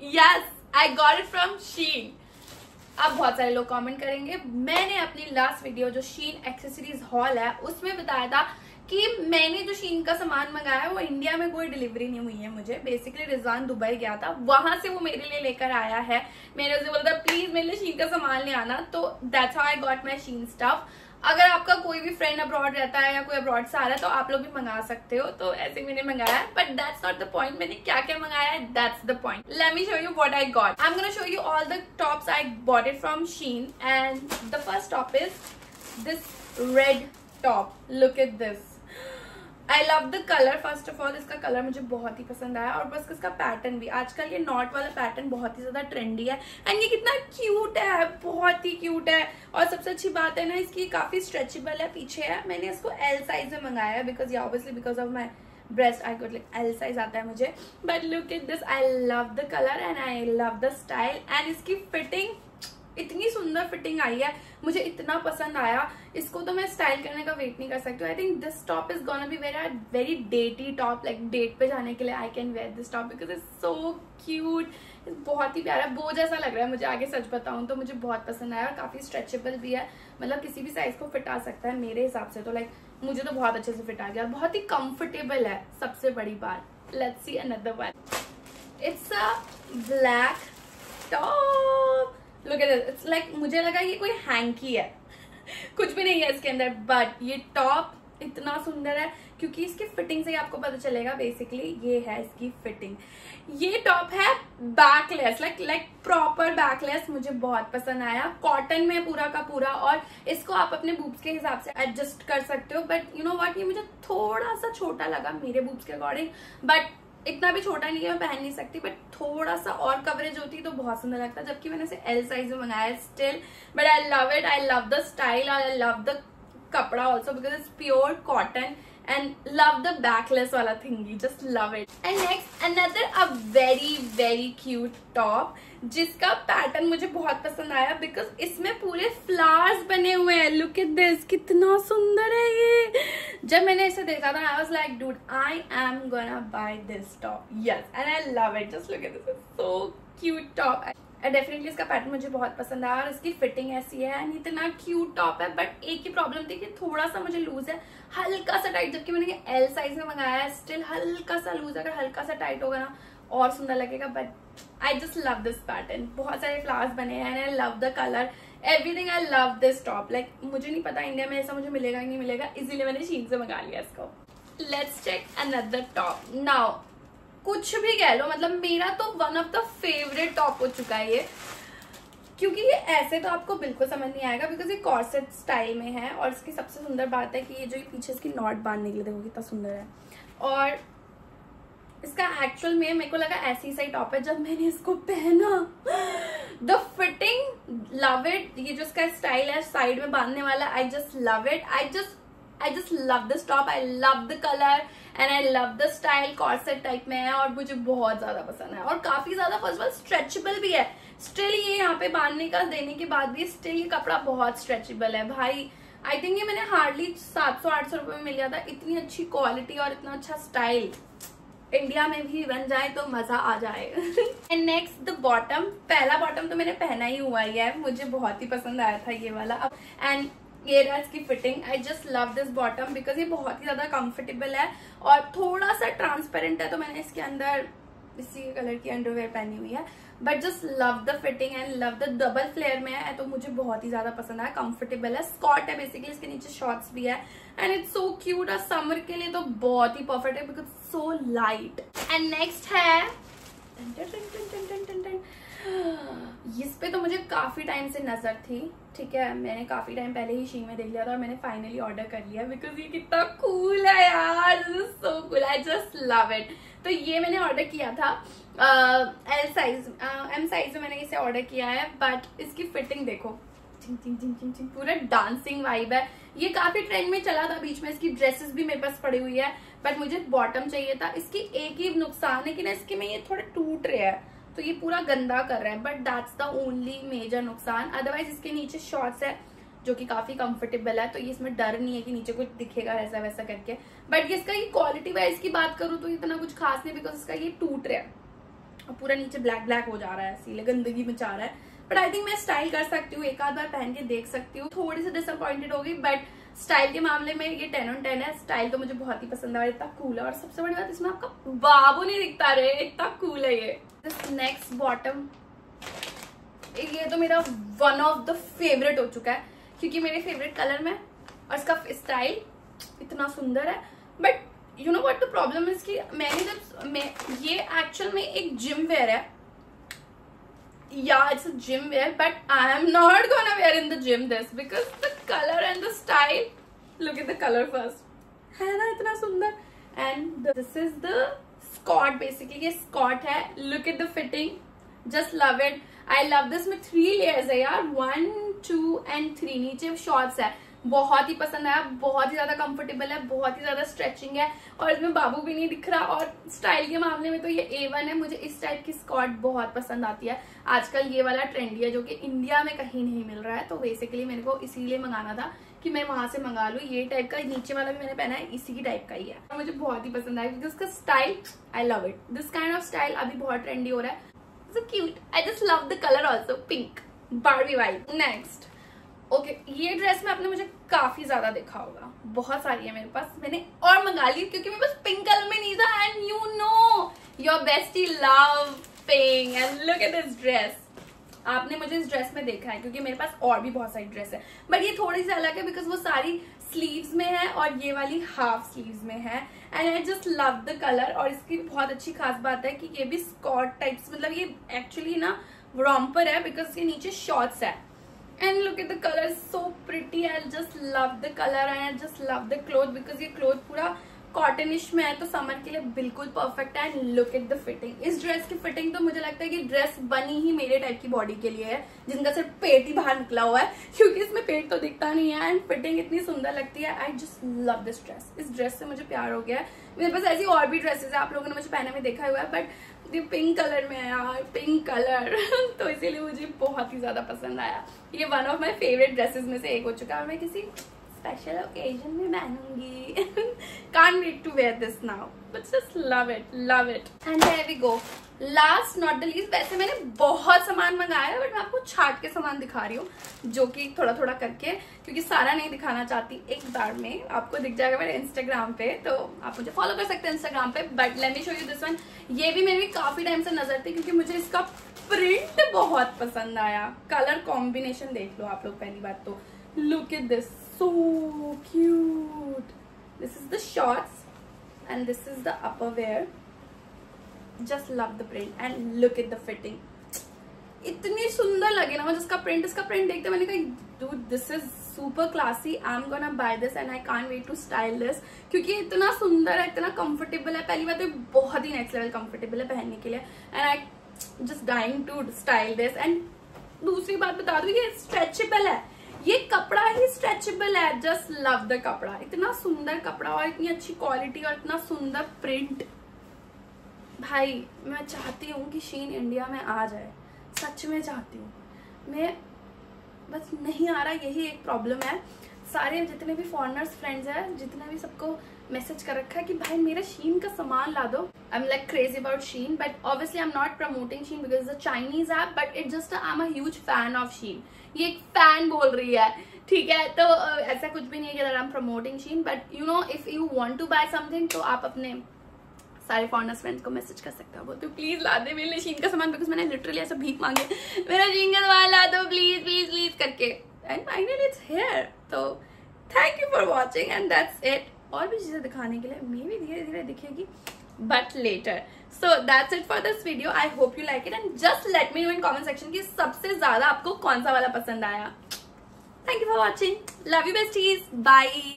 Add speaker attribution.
Speaker 1: Yes, I got it from Shein. अब बहुत सारे लोग कमेंट करेंगे, मैंने अपनी लास्ट वीडियो जो शीन एक्सेसरीज हॉल है उसमें बताया था कि मैंने जो शीन का सामान मंगाया है वो इंडिया में कोई डिलीवरी नहीं हुई है मुझे। बेसिकली रिजवान दुबई गया था, वहां से वो मेरे लिए लेकर आया है। मैंने उसे बोला था प्लीज मेरे लिए शीन का सामान ले आना, तो that's how I got my Shein stuff. अगर आपका कोई भी फ्रेंड अब्रॉड रहता है या कोई अब्रॉड से आ रहा है तो आप लोग भी मंगा सकते हो, तो ऐसे मैंने मंगाया है। But that's not the point, मैंने क्या क्या मंगाया है, that's the point. Let me show you what I got. I am gonna show you all the tops I bought it from Shein and the first top is this red top. Look at this, I love the colour. First of all इसका colour मुझे बहुत ही पसंद आया, और बस इसका pattern भी, आजकल ये नॉट वाला पैटर्न बहुत ही ज्यादा ट्रेंडी है एंड ये कितना क्यूट है, बहुत ही क्यूट है। और सबसे अच्छी बात है ना, इसकी काफी स्ट्रेचेबल है, पीछे है। मैंने इसको एल साइज में मंगाया है because obviously because of my breast I good like L size आता है मुझे। But look at this, I love the colour and I love the style and इसकी फिटिंग, इतनी सुंदर फिटिंग आई है, मुझे इतना पसंद आया। इसको तो मैं स्टाइल करने का वेट नहीं कर सकती हूँ। I think this top is gonna be very datey top, like date पे जाने के लिए I can wear this top because it's so cute. बहुत ही प्यारा बो जैसा लग रहा है मुझे, आगे सच बताऊं तो मुझे बहुत पसंद आया। और काफी स्ट्रेचेबल भी है, मतलब किसी भी साइज को फिट आ सकता है मेरे हिसाब से। तो लाइक मुझे तो बहुत अच्छे से फिट आ गया, बहुत ही कंफर्टेबल है, सबसे बड़ी बात। Let's see another one. It's a black top, look at this. It's like मुझे लगा ये कोई हैंकी है, कुछ भी नहीं है इसके अंदर, बट ये टॉप इतना सुंदर है क्योंकि इसकी फिटिंग से ही आपको पता चलेगा। बेसिकली ये है इसकी फिटिंग। ये टॉप है बैकलेस, लाइक प्रॉपर बैकलेस, मुझे बहुत पसंद आया। कॉटन में पूरा का पूरा, और इसको आप अपने बूब्स के हिसाब से एडजस्ट कर सकते हो। बट यू नो व्हाट, ये मुझे थोड़ा सा छोटा लगा मेरे बूब्स के अकॉर्डिंग, बट इतना भी छोटा नहीं है मैं पहन नहीं सकती, बट थोड़ा सा और कवरेज होती तो बहुत सुंदर लगता, जबकि मैंने इसे एल साइज में मंगाया स्टिल। But I love it, I love the style, I love the कपड़ा also because it's pure cotton and love the backless वाला thingy, just love it. And next another a very cute top जिसका pattern मुझे बहुत पसंद आया because इसमें पूरे flowers बने हुए हैं। लुक एट दिस, कितना सुंदर है ये। जब मैंने इसे देखा था I was like dude I am gonna buy this top, yes, and I love it. Just look at this, so cute top. Definitely इसका पैटर्न मुझे बहुत पसंद आया और इसकी फिटिंग ऐसी है एंड इतना क्यूट टॉप है। बट एक ही प्रॉब्लम थी कि थोड़ा सा मुझे लूज है, हल्का सा टाइट, जबकि मैंने एल साइज में मंगाया है, स्टिल हल्का सा लूज। अगर हल्का सा टाइट होगा ना और सुंदर लगेगा। But I just love this pattern, बहुत सारे फ्लावर्स बने हैं and I love the colour, everything. I love this top. Like मुझे नहीं पता इंडिया में ऐसा मुझे मिलेगा कि नहीं मिलेगा, इसीलिए मैंने शीन से मंगा लिया इसको। Let's check another top now. कुछ भी कह लो, मतलब मेरा तो one of the favourite top हो चुका है ये, क्योंकि ये ऐसे तो आपको बिल्कुल समझ नहीं आएगा बिकॉज ये कॉर्सेट स्टाइल में है। और इसकी सबसे सुंदर बात है कि ये जो पीछे इसकी नॉट बांधने के लिए, देखो कितना सुंदर है। और इसका एक्चुअल में मेरे को लगा ऐसी सही टॉप है। जब मैंने इसको पहना, द फिटिंग, लव इट। ये जो इसका स्टाइल है साइड में बांधने वाला, I just love it. I just love this top. I love the color and I love the style. Corset type में है और मुझे बहुत ज्यादा पसंद है और काफी ज्यादा फर्स्ट ऑफ ऑल स्ट्रेचेबल भी है। स्टिल ये यहाँ पे बांधने का देने के बाद भी स्टिल ये कपड़ा बहुत स्ट्रेचेबल है भाई। आई थिंक ये मैंने हार्डली 700-800 रुपए में मिल गया था। इतनी अच्छी क्वालिटी और इतना अच्छा स्टाइल इंडिया में भी बन जाए तो मजा आ जाए। And next the bottom. पहला बॉटम तो मैंने पहना ही हुआ ही है, मुझे बहुत ही पसंद आया था ये वाला। एंड ये रहा इसकी fitting. I just love this bottom because ये बहुत ही ज्यादा कंफर्टेबल है और थोड़ा सा ट्रांसपेरेंट है। तो मैंने इसके अंदर इसी कलर की अंडरवेयर पहनी हुई है, but just love the fitting and love the double flare में है तो मुझे बहुत ही ज्यादा पसंद आया। कंफर्टेबल है, स्कॉट है बेसिकली, इसके नीचे शॉर्ट्स भी है एंड इट्स सो क्यूट। और समर के लिए तो बहुत ही परफेक्ट है because so light. And next है, इस पे तो मुझे काफी टाइम से नजर थी, ठीक है, मैंने काफी टाइम पहले ही शीन में देख लिया था और मैंने फाइनली ऑर्डर कर लिया बिकॉज ये कितना कूल है यार, so cool, I just love it. तो ये मैंने ऑर्डर किया था एल साइज, एम साइज में मैंने इसे ऑर्डर किया है। बट इसकी फिटिंग देखो, चिंग चिंग चिंग चिंग चिंग, पूरा डांसिंग वाइब है। ये काफी ट्रेंड में चला था बीच में, इसकी ड्रेसेस भी मेरे पास पड़ी हुई है, बट मुझे बॉटम चाहिए था। इसकी एक ही नुकसान है कि ना इसके में ये थोड़े टूट रहे हैं तो ये पूरा गंदा कर रहा है, but that's the only major नुकसान। अदरवाइज इसके नीचे शॉर्ट्स है जो कि काफी कंफर्टेबल है, तो ये इसमें डर नहीं है कि नीचे कुछ दिखेगा ऐसा वैसा करके। बट इसका ये क्वालिटी वाइज की बात करूँ तो इतना कुछ खास नहीं बिकॉज इसका ये टूट रहा है और पूरा नीचे ब्लैक ब्लैक हो जा रहा है, इसीलिए गंदगी मचा रहा है। बट आई थिंक मैं स्टाइल कर सकती हूँ, एक आध बार पहन के देख सकती हूँ। थोड़ी सी डिसअपॉइंटेड हो गई, बट स्टाइल के मामले में ये 10 on 10 है। स्टाइल तो मुझे बहुत ही पसंद है, इतना कूल है। और सबसे बड़ी बात, इसमें आपका बाबू नहीं दिखता रहे, इतना कूल है ये। नेक्स्ट बॉटम, ये तो मेरा वन ऑफ द फेवरेट हो चुका है, क्योंकि मेरे फेवरेट कलर में, और इसका स्टाइल इतना सुंदर है। But you know what the problem is कि मैंने जब ये एक्चुअल में एक जिम वेयर है, yeah, it's a gym wear, but I am not gonna wear in the gym this, because the color and the style, look at the color first, है ना इतना सुंदर। and this is the skirt, basically ये skirt है, look at the fitting, just love it, I love this। में 3 layers है यार, 1 2 and 3, नीचे शॉर्ट्स है, बहुत ही पसंद आया, बहुत ही ज्यादा कंफर्टेबल है, बहुत ही ज्यादा स्ट्रेचिंग है, और इसमें बाबू भी नहीं दिख रहा। और स्टाइल के मामले में तो ये A1 है, मुझे इस टाइप की स्कर्ट बहुत पसंद आती है। आजकल ये वाला ट्रेंडी है, जो कि इंडिया में कहीं नहीं मिल रहा है, तो बेसिकली मेरे को इसीलिए मंगाना था कि मैं वहां से मंगा लूँ। ये टाइप का नीचे वाला भी मैंने पहना है, इसी की टाइप का ही है, मुझे बहुत ही पसंद आया, क्योंकि उसका style, I love it. This kind of style अभी बहुत ट्रेंडी हो रहा है, so cute. I just love the colour also, pink Barbie vibe. Next, okay, ये ड्रेस में आपने मुझे काफी ज्यादा देखा होगा, बहुत सारी है मेरे पास, मैंने और मंगा ली क्योंकि मेरे पास पिंक कलर में नहीं था। And you know your bestie love pink, and look at this dress. आपने मुझे इस ड्रेस में देखा है, क्योंकि मेरे पास और भी बहुत सारी ड्रेस है, बट ये थोड़ी सी अलग है बिकॉज वो सारी स्लीव्स में है और ये वाली हाफ स्लीव्स में है। And I just love the colour. और इसकी बहुत अच्छी खास बात है कि ये भी स्कर्ट टाइप्स, मतलब ये एक्चुअली ना रॉम्पर है, बिकॉज इसके नीचे शॉर्ट्स है। And look at the color, so pretty. I just love the color and I just love the cloth, because ये cloth पूरा कॉटनिश में है, तो समर के लिए बिल्कुल परफेक्ट है। And look at the fitting, इस ड्रेस की फिटिंग तो मुझे लगता है कि ड्रेस बनी ही मेरे टाइप की बॉडी के लिए है, जिनका सिर्फ पेट ही बाहर निकला हुआ है, क्योंकि इसमें पेट तो दिखता नहीं है। एंड फिटिंग इतनी सुंदर लगती है। I just love this dress, इस ड्रेस से मुझे प्यार हो गया है। मेरे पास ऐसी और भी ड्रेसेस है, आप लोगों ने मुझे पहने में देखा हुआ है, बट ये पिंक कलर में है यार, पिंक कलर तो इसीलिए मुझे बहुत ही ज्यादा पसंद आया। ये one of my favourite dresses में से एक हो चुका है, मैं किसी स्पेशल ओकेजन में पहनूंगी। Can't wait to wear this now, but just love it, love it. And there we go. Last not the least, वैसे मैंने बहुत सामान मंगाया है, बट मैं आपको छाट के सामान दिखा रही हूँ, जो कि थोड़ा थोड़ा करके, क्योंकि सारा नहीं दिखाना चाहती एक बार में। आपको दिख जाएगा मेरे इंस्टाग्राम पे, तो आप मुझे फॉलो कर सकते हैं इंस्टाग्राम पे। But let me show you this one. ये भी मेरी काफी टाइम से नजर थी, क्योंकि मुझे इसका प्रिंट बहुत पसंद आया। कलर कॉम्बिनेशन देख लो आप लोग, पहली बात तो look at this, so cute. This is the shorts and this is the upper wear. Just love the print and look at the fitting. इतनी सुंदर लगे ना मुझे इसका प्रिंट। इसका प्रिंट देखते मैंने कहा dude, this is super classy. I'm gonna buy this and I can't wait to style this, क्योंकि इतना सुंदर है, इतना कंफर्टेबल है। पहली बात तो बहुत ही नेक्स्ट लेवल कंफर्टेबल है पहनने के लिए, and I just dying to style this। and दूसरी बात बता दूं, ये स्ट्रेचेबल है, ये कपड़ा ही स्ट्रेचेबल है। जस्ट लव द कपड़ा, इतना सुंदर कपड़ा और इतनी अच्छी क्वालिटी और इतना सुंदर प्रिंट। भाई मैं चाहती हूँ कि शीन इंडिया में आ जाए, सच में चाहती हूँ मैं, बस नहीं आ रहा, यही एक प्रॉब्लम है। सारे जितने भी फॉरेनर्स फ्रेंड्स हैं, जितने भी सबको मैसेज कर रखा है कि भाई मेरा शीन का सामान ला दो। I am like crazy about Shein, but obviously I am not promoting Shein because it's a Chinese app, but it just I am a huge fan of Shein. ये एक फैन बोल रही है, ठीक है, तो ऐसा कुछ भी नहीं है कि I am promoting Shein, but you know if you want to buy something, तो आप अपने सारे फॉरेनर्स फ्रेंड्स को मैसेज कर सकते हो, तो प्लीज ला दे मेरे लिए शीन का सामान, बिकॉज मैंने लिटरली ऐसा भीख मांगे, मेरा शीन का सामान ला दो प्लीज प्लीज प्लीज करके। And finally it's here. तो thank you for watching and that's it. और भी चीजें दिखाने के लिए मे भी धीरे धीरे दिखेगी, but later. So that's it for this video. I hope you like it and just let me know in comment section कि सबसे ज्यादा आपको कौन सा वाला पसंद आया। Thank you for watching. Love you besties. Bye.